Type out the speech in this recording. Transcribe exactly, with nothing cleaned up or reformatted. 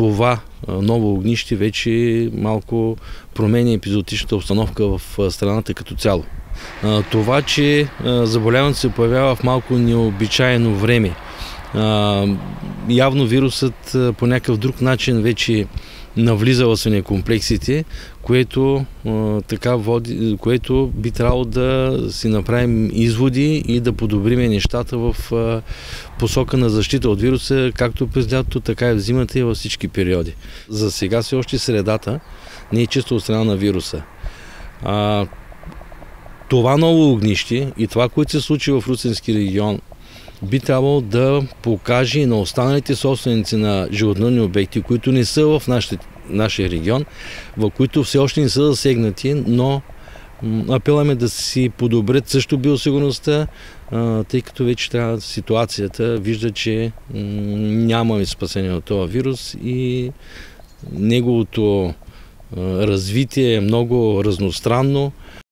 това ново огнище вече малко променя епизоотичната обстановка в страната като цяло. Това, че заболяването се появява в малко необичайно време, явно вирусът по някакъв друг начин вече навлиза в свинекомплексите, което, така води, което би трябвало да си направим изводи и да подобриме нещата в посока на защита от вируса, както през лятото, така и в зимата и във всички периоди. За сега все още средата не е чисто от страна на вируса. А, това ново огнище и това, което се случи в Русенски регион, би трябвало да покаже и на останалите собственици на животновъдни обекти, които не са в нашите, нашия регион, в които все още не са засегнати, но апеламе да си подобрят също биосигурността, тъй като вече трябва ситуацията вижда, че нямаме спасение от този вирус и неговото развитие е много разностранно.